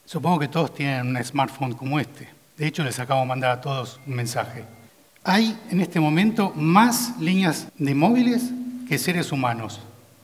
Supongo que todos tienen un smartphone como este. De hecho, les acabo de mandar a todos un mensaje. Hay en este momento más líneas de móviles que seres humanos.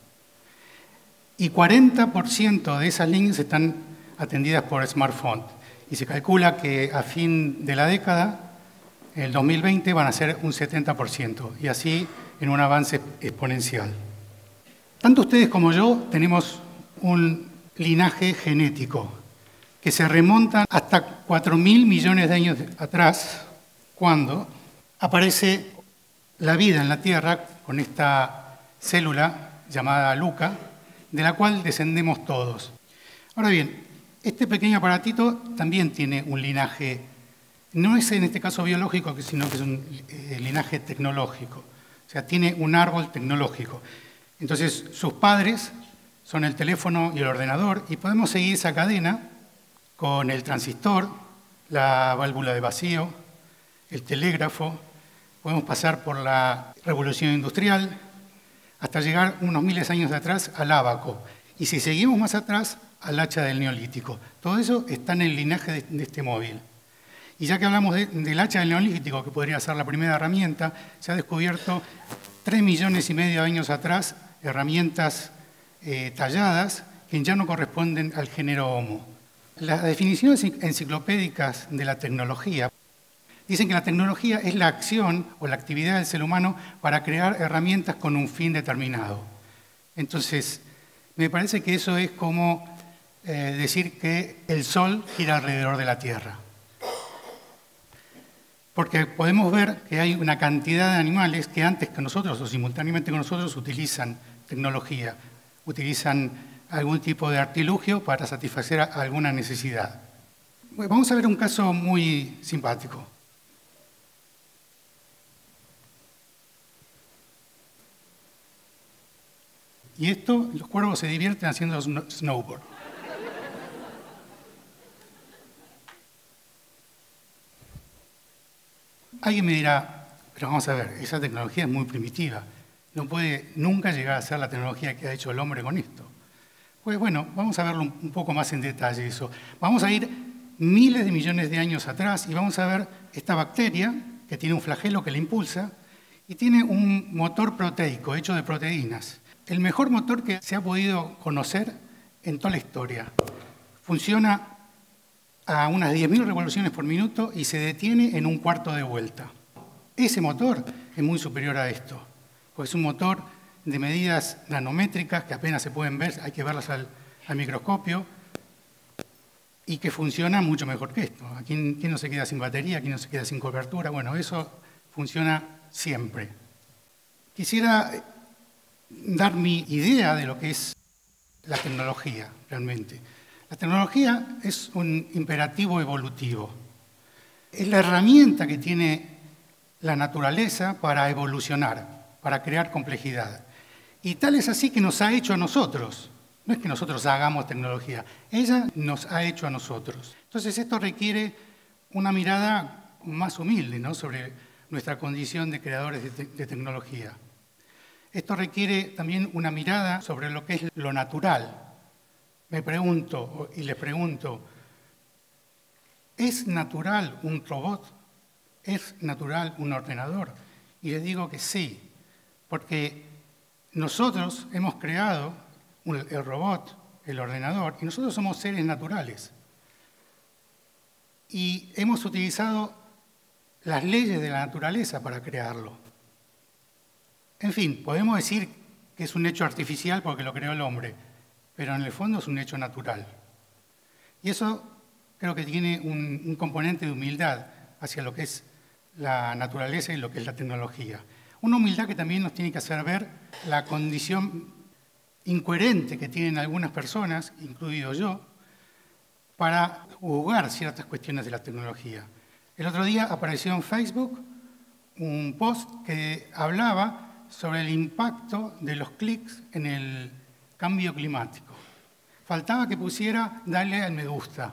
Y 40% de esas líneas están atendidas por smartphones. Y se calcula que a fin de la década, en el 2020, van a ser un 70%. Y así en un avance exponencial. Tanto ustedes como yo tenemos un linaje genético que se remonta hasta 4.000 millones de años atrás, cuando aparece la vida en la Tierra con esta célula llamada Luca, de la cual descendemos todos. Ahora bien, este pequeño aparatito también tiene un linaje, no es en este caso biológico, sino que es un linaje tecnológico. O sea, tiene un árbol tecnológico. Entonces, sus padres son el teléfono y el ordenador, y podemos seguir esa cadena con el transistor, la válvula de vacío, el telégrafo, podemos pasar por la revolución industrial, hasta llegar unos miles de años de atrás al ábaco. Y si seguimos más atrás, al hacha del Neolítico. Todo eso está en el linaje de este móvil. Y ya que hablamos del hacha del Neolítico, que podría ser la primera herramienta, se ha descubierto 3,5 millones de años atrás herramientas talladas que ya no corresponden al género Homo. Las definiciones enciclopédicas de la tecnología dicen que la tecnología es la acción o la actividad del ser humano para crear herramientas con un fin determinado. Entonces, me parece que eso es como decir que el Sol gira alrededor de la Tierra. Porque podemos ver que hay una cantidad de animales que antes que nosotros o simultáneamente con nosotros utilizan tecnología, utilizan algún tipo de artilugio para satisfacer alguna necesidad. Vamos a ver un caso muy simpático. Y esto, los cuervos se divierten haciendo snowboard. Alguien me dirá, pero vamos a ver, esa tecnología es muy primitiva. No puede nunca llegar a ser la tecnología que ha hecho el hombre con esto. Pues bueno, vamos a verlo un poco más en detalle eso. Vamos a ir miles de millones de años atrás y vamos a ver esta bacteria que tiene un flagelo que la impulsa y tiene un motor proteico hecho de proteínas. El mejor motor que se ha podido conocer en toda la historia. Funciona a unas 10.000 revoluciones por minuto y se detiene en un cuarto de vuelta. Ese motor es muy superior a esto, pues es un motor de medidas nanométricas que apenas se pueden ver, hay que verlas al microscopio, y que funciona mucho mejor que esto. ¿Quién no se queda sin batería? ¿Quién no se queda sin cobertura? Bueno, eso funciona siempre. Quisiera dar mi idea de lo que es la tecnología, realmente. La tecnología es un imperativo evolutivo. Es la herramienta que tiene la naturaleza para evolucionar, para crear complejidad. Y tal es así que nos ha hecho a nosotros. No es que nosotros hagamos tecnología, ella nos ha hecho a nosotros. Entonces esto requiere una mirada más humilde, ¿no?, sobre nuestra condición de creadores de tecnología. Esto requiere también una mirada sobre lo que es lo natural. Me pregunto y les pregunto, ¿es natural un robot? ¿Es natural un ordenador? Y les digo que sí, porque nosotros hemos creado el robot, el ordenador, y nosotros somos seres naturales. Y hemos utilizado las leyes de la naturaleza para crearlo. En fin, podemos decir que es un hecho artificial porque lo creó el hombre, pero en el fondo es un hecho natural. Y eso creo que tiene un componente de humildad hacia lo que es la naturaleza y lo que es la tecnología. Una humildad que también nos tiene que hacer ver la condición incoherente que tienen algunas personas, incluido yo, para juzgar ciertas cuestiones de la tecnología. El otro día apareció en Facebook un post que hablaba sobre el impacto de los clics en el cambio climático. Faltaba que pusiera darle al me gusta.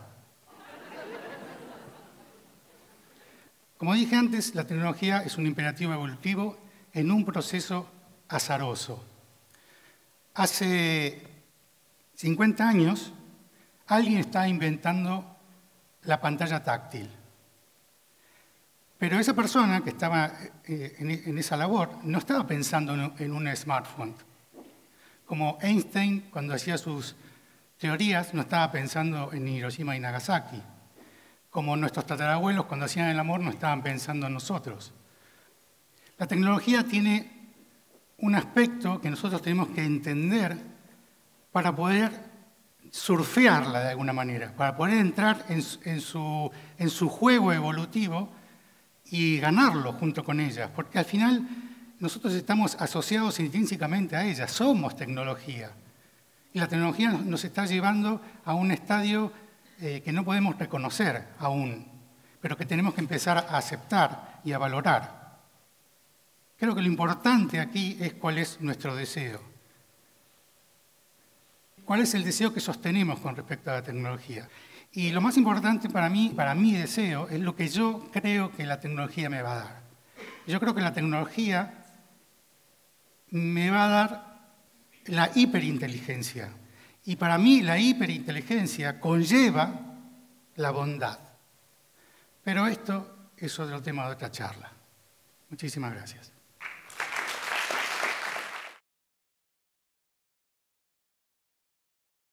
Como dije antes, la tecnología es un imperativo evolutivo en un proceso azaroso. Hace 50 años alguien está inventando la pantalla táctil. Pero esa persona que estaba en esa labor no estaba pensando en un smartphone. Como Einstein, cuando hacía sus teorías, no estaba pensando en Hiroshima y Nagasaki. Como nuestros tatarabuelos, cuando hacían el amor, no estaban pensando en nosotros. La tecnología tiene un aspecto que nosotros tenemos que entender para poder surfearla de alguna manera, para poder entrar en su juego evolutivo y ganarlo junto con ella, porque al final nosotros estamos asociados intrínsecamente a ella, somos tecnología. Y la tecnología nos está llevando a un estadio que no podemos reconocer aún, pero que tenemos que empezar a aceptar y a valorar. Creo que lo importante aquí es cuál es nuestro deseo. ¿Cuál es el deseo que sostenemos con respecto a la tecnología? Y lo más importante para mí, para mi deseo, es lo que yo creo que la tecnología me va a dar. Yo creo que la tecnología me va a dar la hiperinteligencia. Y para mí la hiperinteligencia conlleva la bondad. Pero esto es otro tema de otra charla. Muchísimas gracias.